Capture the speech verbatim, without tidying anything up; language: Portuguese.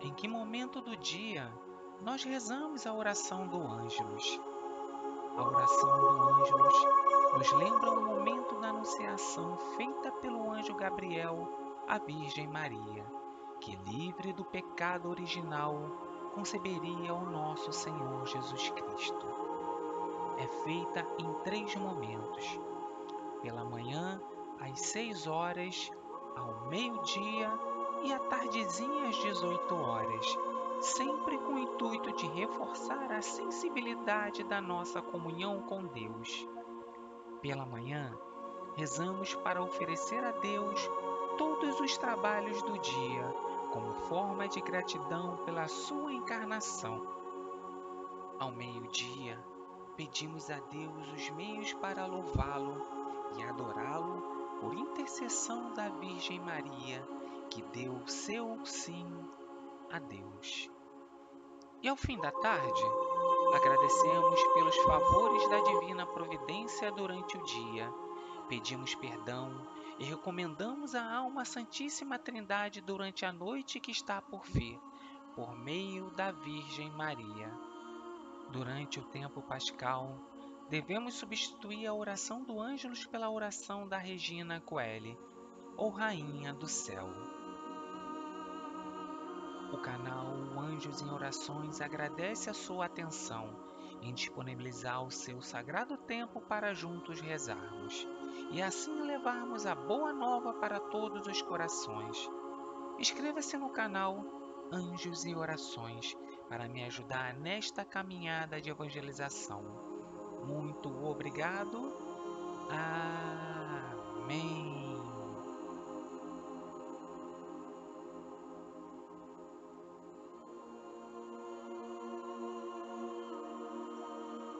Em que momento do dia nós rezamos a oração do Ângelus? A oração do Ângelus nos lembra o momento da anunciação feita pelo anjo Gabriel à Virgem Maria, que, livre do pecado original, conceberia o nosso Senhor Jesus Cristo. É feita em três momentos: pela manhã, às seis horas, ao meio-dia e à tardezinha às dezoito horas, sempre com o intuito de reforçar a sensibilidade da nossa comunhão com Deus. Pela manhã, rezamos para oferecer a Deus todos os trabalhos do dia, como forma de gratidão pela sua encarnação. Ao meio-dia, pedimos a Deus os meios para louvá-lo e adorá-lo por intercessão da Virgem Maria, que deu seu sim a Deus. E ao fim da tarde, agradecemos pelos favores da divina providência durante o dia, pedimos perdão e recomendamos a alma Santíssima Trindade durante a noite que está por vir, por meio da Virgem Maria. Durante o tempo pascal, devemos substituir a oração do Ângelus pela oração da Regina Coeli, ou Rainha do Céu. O canal Anjos em Orações agradece a sua atenção em disponibilizar o seu sagrado tempo para juntos rezarmos e assim levarmos a boa nova para todos os corações. Inscreva-se no canal Anjos e Orações para me ajudar nesta caminhada de evangelização. Muito obrigado. Ah...